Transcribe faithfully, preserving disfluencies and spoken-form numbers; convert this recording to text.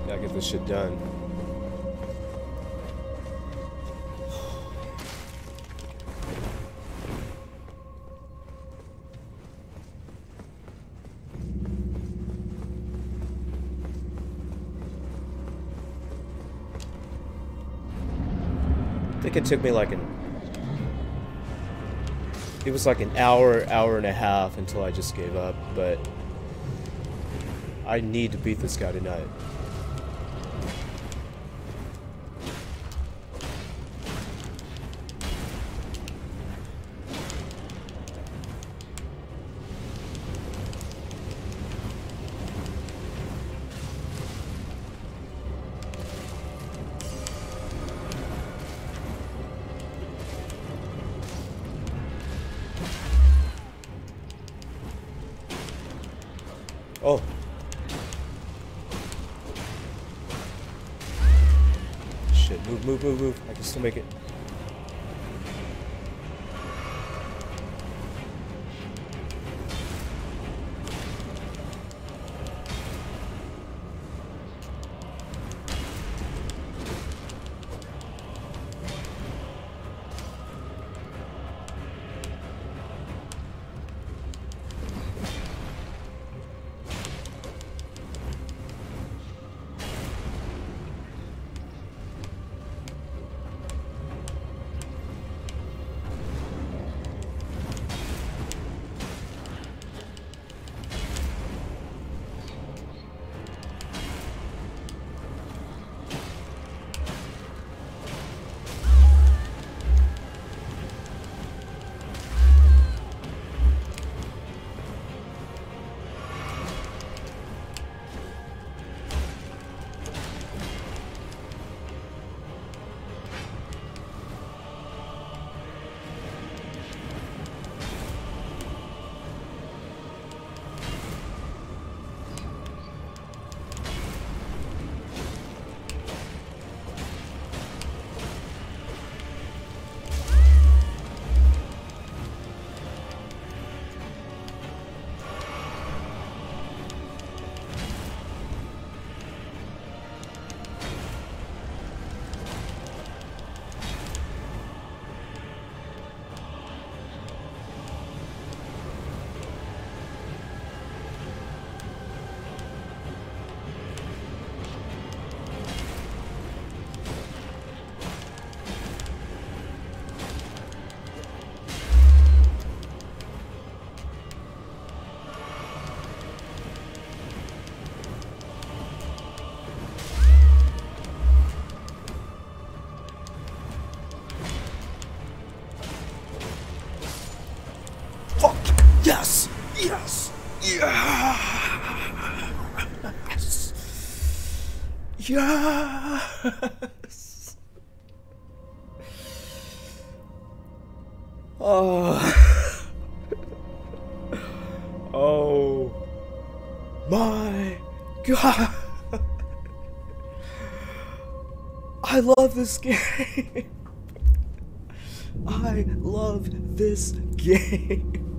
Gotta get this shit done. I think it took me like an... It was like an hour, hour and a half until I just gave up, but... I need to beat this guy tonight. Oh. Shit, move, move, move, move. I can still make it. Yes! Yes! Yes! Yes! Oh. Oh. My God. I love this game. I love this game.